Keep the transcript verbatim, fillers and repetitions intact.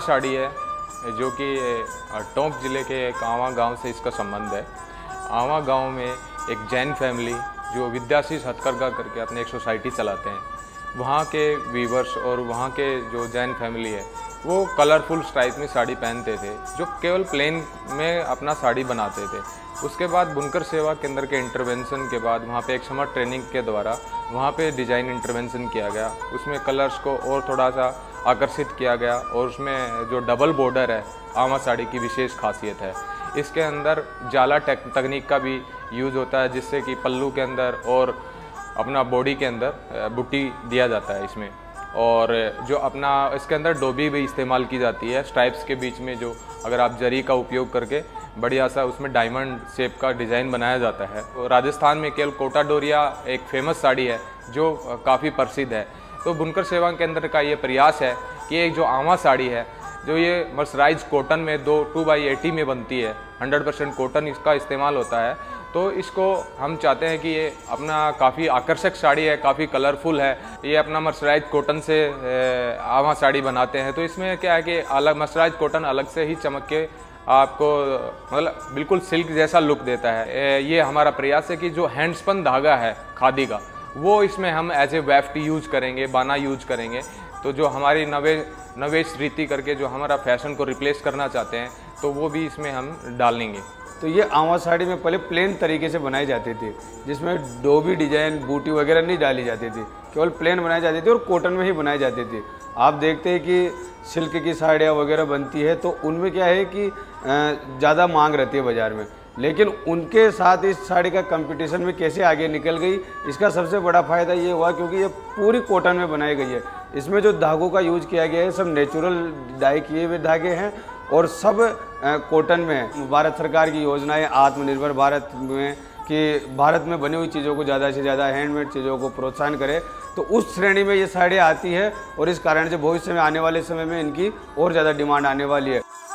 साड़ी है जो कि टोंक ज़िले के एक आवा गांव से इसका संबंध है। आवा गांव में एक जैन फैमिली जो विद्याशीष हथकरघा करके अपने एक सोसाइटी चलाते हैं, वहाँ के वीवर्स और वहाँ के जो जैन फैमिली है वो कलरफुल स्ट्राइप में साड़ी पहनते थे, जो केवल प्लेन में अपना साड़ी बनाते थे। उसके बाद बुनकर सेवा केंद्र के इंटरवेंशन के बाद वहाँ पे एक समर ट्रेनिंग के द्वारा वहाँ पे डिज़ाइन इंटरवेंशन किया गया, उसमें कलर्स को और थोड़ा सा आकर्षित किया गया और उसमें जो डबल बॉर्डर है आवा साड़ी की विशेष खासियत है। इसके अंदर जाला टेक तकनीक का भी यूज़ होता है, जिससे कि पल्लू के अंदर और अपना बॉडी के अंदर बुट्टी दिया जाता है इसमें। और जो अपना इसके अंदर डोबी भी इस्तेमाल की जाती है स्ट्राइप्स के बीच में, जो अगर आप जरी का उपयोग करके बढ़िया सा उसमें डायमंड शेप का डिज़ाइन बनाया जाता है। तो राजस्थान में केवल कोटा डोरिया एक फेमस साड़ी है जो काफ़ी प्रसिद्ध है। तो बुनकर सेवा केंद्र का ये प्रयास है कि एक जो आवा साड़ी है जो ये मर्सराइज कॉटन में दो टू बाई एटी में बनती है, हंड्रेड परसेंट कॉटन इसका इस्तेमाल होता है। तो इसको हम चाहते हैं कि ये अपना काफ़ी आकर्षक साड़ी है, काफ़ी कलरफुल है। ये अपना मर्सराइज कॉटन से आवा साड़ी बनाते हैं। तो इसमें क्या है कि अलग मर्सराइज कॉटन अलग से ही चमक के आपको मतलब बिल्कुल सिल्क जैसा लुक देता है। ये हमारा प्रयास है कि जो हैंडस्पन धागा है खादी का वो इसमें हम एज ए वेफ्ट यूज़ करेंगे, बाना यूज करेंगे। तो जो हमारी नवे नवेश रीति करके जो हमारा फैशन को रिप्लेस करना चाहते हैं तो वो भी इसमें हम डालेंगे। तो ये आवा साड़ी में पहले प्लेन तरीके से बनाई जाती थी, जिसमें डोबी डिजाइन बूटी वगैरह नहीं डाली जाती थी, केवल प्लेन बनाई जाती थी और कॉटन में ही बनाई जाती थी। आप देखते हैं कि सिल्क की साड़ियाँ वगैरह बनती है तो उनमें क्या है कि ज़्यादा मांग रहती है बाज़ार में, लेकिन उनके साथ इस साड़ी का कंपटीशन में कैसे आगे निकल गई, इसका सबसे बड़ा फ़ायदा ये हुआ क्योंकि ये पूरी कॉटन में बनाई गई है। इसमें जो धागों का यूज किया गया है सब नेचुरल डाई किए हुए धागे हैं और सब कॉटन में है। भारत सरकार की योजना है आत्मनिर्भर भारत में कि भारत में बनी हुई चीज़ों को ज़्यादा से ज़्यादा हैंडमेड चीज़ों को प्रोत्साहन करे, तो उस श्रेणी में ये साड़ियाँ आती है और इस कारण से भविष्य में आने वाले समय में इनकी और ज़्यादा डिमांड आने वाली है।